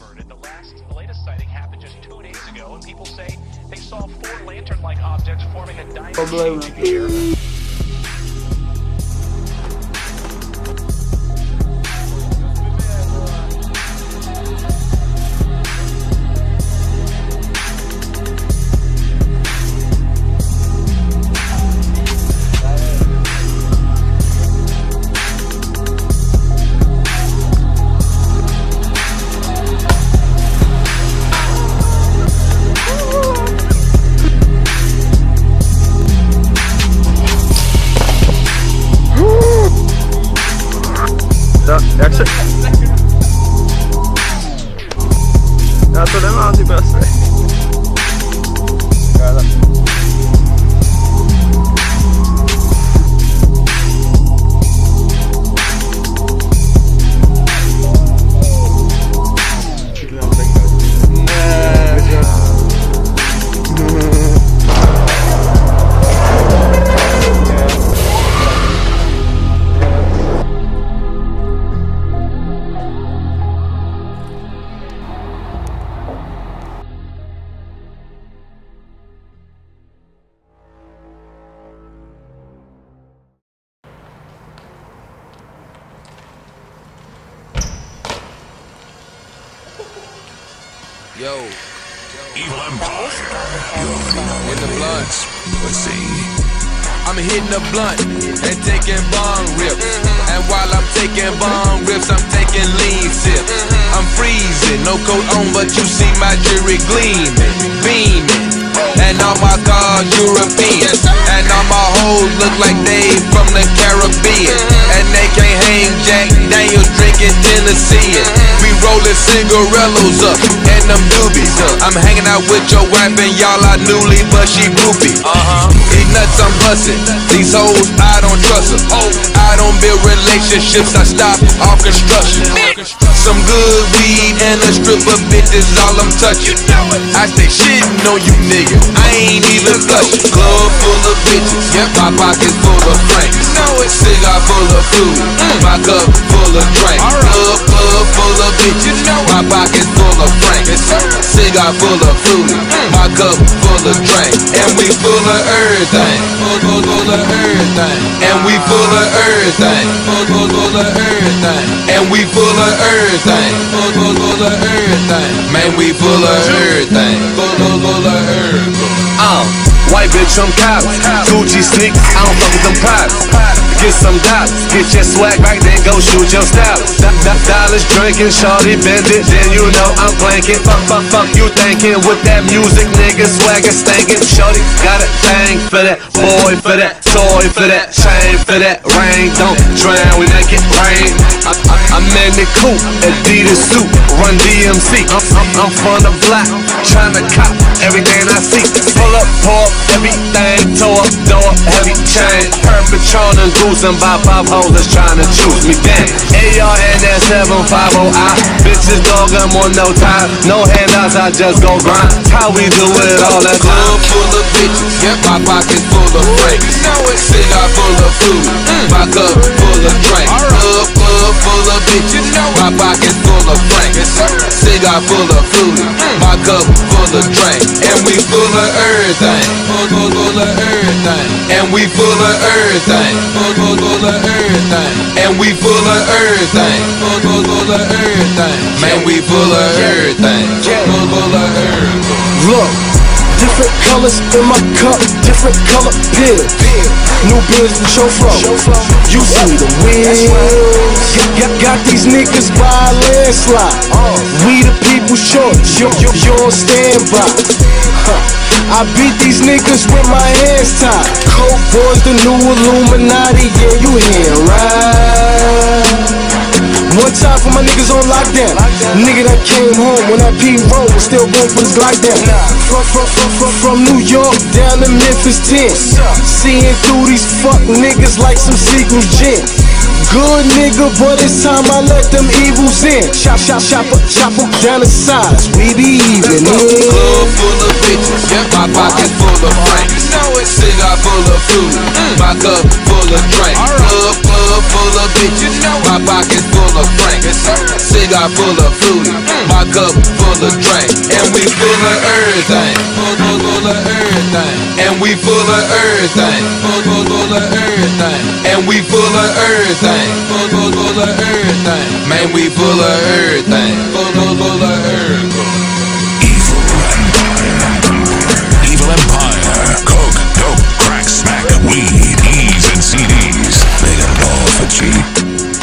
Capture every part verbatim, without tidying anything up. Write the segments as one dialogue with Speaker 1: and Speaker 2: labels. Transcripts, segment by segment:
Speaker 1: The last, the latest sighting happened just two days ago, and people say they saw four lantern-like objects forming a diamond shape here.
Speaker 2: Exit. Jag tror den var aldrig bäst.
Speaker 3: Yo,
Speaker 4: Evil Empire.
Speaker 3: in the blunt.
Speaker 4: Let's see.
Speaker 3: I'm hitting the blunt and taking bong rips. And while I'm taking bong rips, I'm taking lean sips. I'm freezing, no coat on, but you see my jewelry gleaming, beaming. And all my cars European. And all my hoes look like they from the Caribbean. And they can't hang Jack Daniels drinking Tennessee. We rolling cigarillos up and them doobies up. I'm hanging out with your wife and y'all are newly, but she groupie. Uh-huh. These nuts I'm busting. These hoes, I don't trust them. Oh, I don't build relationships, I stop all construction. Some good weed and a stripper bitch is all I'm touching. I stay shitting on you niggas, I ain't even blushing. Club full of bitches, yep, my pockets full of franks. Cigar full of food, my cup full of drink. Club, club full of bitches, my pockets full of franks. Cigar full of food, my cup full of drink. And we full of everything, full, full, full of everything. And we full of everything, full, full, full of everything. And we full of everything, full, full, full of everything. Man, we full of everything, full, full, full of everything.
Speaker 5: Uh, white bitch, I'm cops. Gucci sneakers, I don't fuck with them pops. Get some dollars, get your swag back, then go shoot your style. Dollars drinking, shorty bend it, then you know I'm blanking. Fuck, fuck, fuck, you thinking with that music, nigga, swagger stinking. Shorty got a thing for that, boy for that, toy for that, chain for that, rain. Don't drown when I get rain. I, I, I'm in the coupe, Adidas suit, run D M C. I'm, I'm, I'm from the block, tryna cop everything I see. Pull up, pull up, everything, toe up, door, heavy chain. Her Patron and goose and buy five hoes that's tryna choose me. Damn, A R N S seven five oh I. Bitches dog, I'm on no time, no handouts, I just go grind. How we do it all the time.
Speaker 3: Club full of bitches, yep, my pockets full of franks. Cigar full of food, my cup full of drink. Club, club full of bitches, my pockets full of franks. Cigar full of food, my cup full of drink. And we full of everything, full, full, full of everything. And we full of everything, full, full, full of everything. And we full of everything, full, full, full of everything. Man, we full of everything, full, full of everything.
Speaker 6: Look, different colors in my cup, different color pill. New bills from show flow. You see the wheels. Got, got, got these niggas by a landslide. We the people's choice. You, you, you on standby. I beat these niggas with my hands tied. Coke boys, the new Illuminati. Yeah, you hear right. One time for my niggas on lockdown. Nigga that came home when that P-Roll was still going for this lockdown. From, from, from, from, from New York down to Memphis ten. Seeing through these fuck niggas like some secret gin. Good nigga, but it's time I let them evils in. Chop, chop, chop up, chop up down the sides. We be even.
Speaker 3: Club full of bitches, yep, my pockets full of franks. Cigar full of food, my cup full of drink. Club, club full of bitches, my pockets full of franks. Cigar mouth full of fruity, my cup full of drink, and we full of everything, full, full, full of everything, and we full of everything, full, full, full of everything, and we full of everything, full, full, full of everything, man, we full of everything, full, full, full of everything.
Speaker 4: Evil Empire. Coke, dope, crack, smack, weed, E's and C Ds. They got it all for cheap.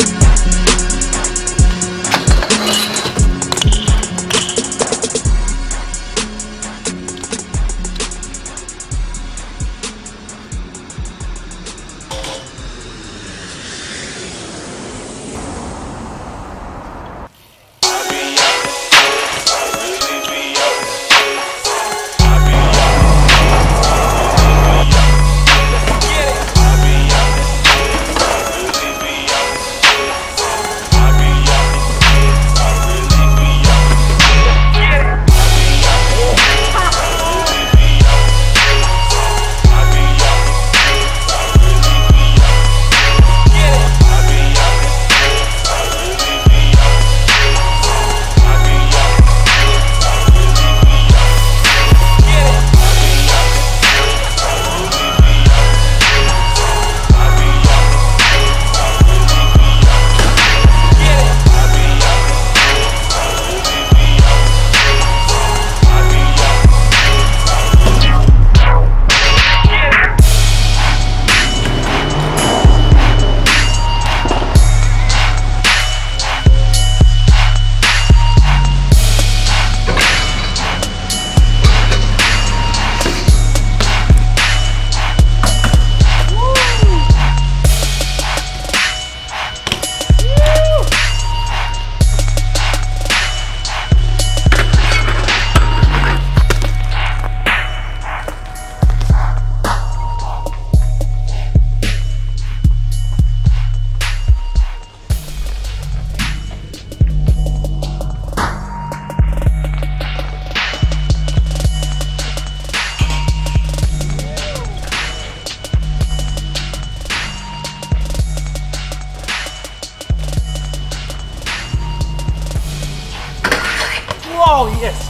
Speaker 2: Oh yes.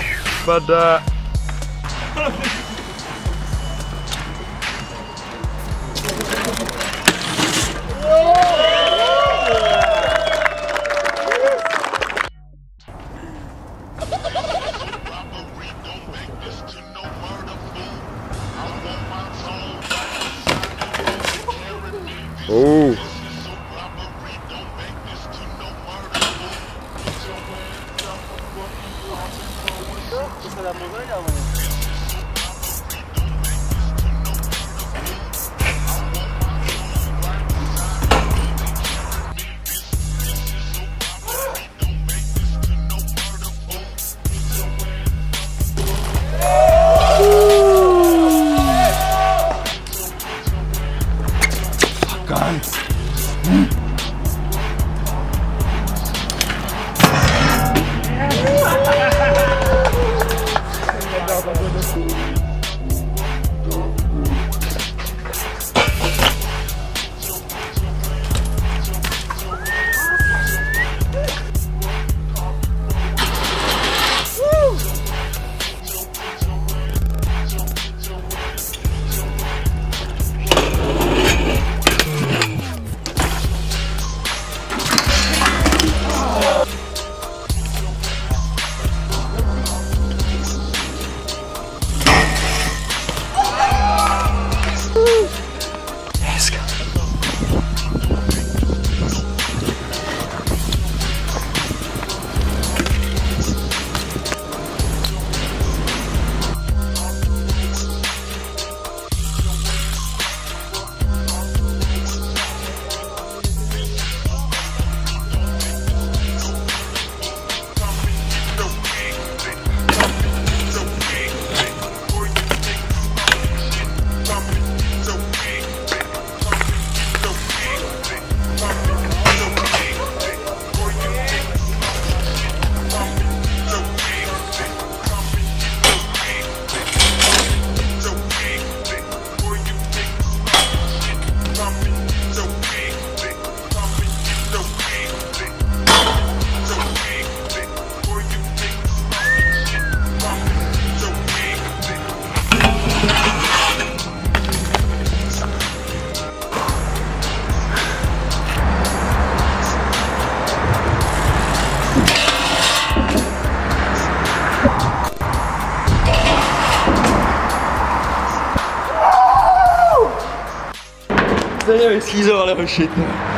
Speaker 2: But uh oh. Guys. Mm. Putain, il avait six heures là, shit.